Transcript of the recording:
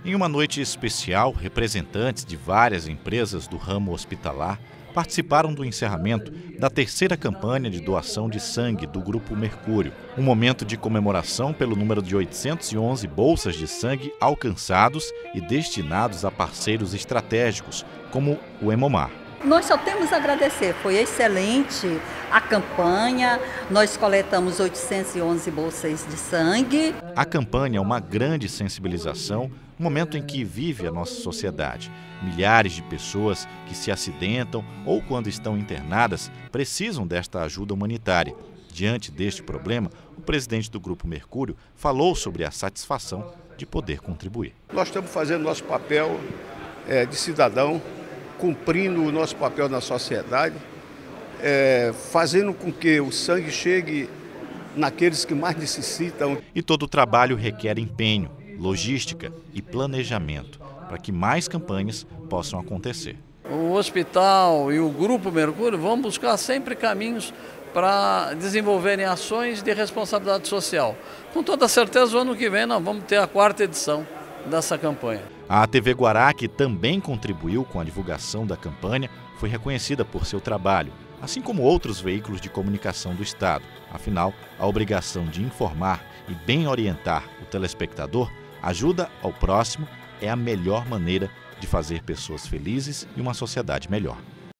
Em uma noite especial, representantes de várias empresas do ramo hospitalar participaram do encerramento da terceira campanha de doação de sangue do Grupo Mercúrio, um momento de comemoração pelo número de 811 bolsas de sangue alcançados e destinados a parceiros estratégicos, como o Hemomar. Nós só temos a agradecer, foi excelente a campanha, nós coletamos 811 bolsas de sangue. A campanha é uma grande sensibilização, no momento em que vive a nossa sociedade. Milhares de pessoas que se acidentam ou quando estão internadas precisam desta ajuda humanitária. Diante deste problema, o presidente do Grupo Mercúrio falou sobre a satisfação de poder contribuir. Nós estamos fazendo nosso papel de cidadão, cumprindo o nosso papel na sociedade, fazendo com que o sangue chegue naqueles que mais necessitam. E todo o trabalho requer empenho, logística e planejamento para que mais campanhas possam acontecer. O hospital e o Grupo Mercúrio vão buscar sempre caminhos para desenvolverem ações de responsabilidade social. Com toda certeza, o ano que vem nós vamos ter a 4ª edição dessa campanha. A TV Guará, que também contribuiu com a divulgação da campanha, foi reconhecida por seu trabalho, assim como outros veículos de comunicação do Estado. Afinal, a obrigação de informar e bem orientar o telespectador, ajuda ao próximo, é a melhor maneira de fazer pessoas felizes e uma sociedade melhor.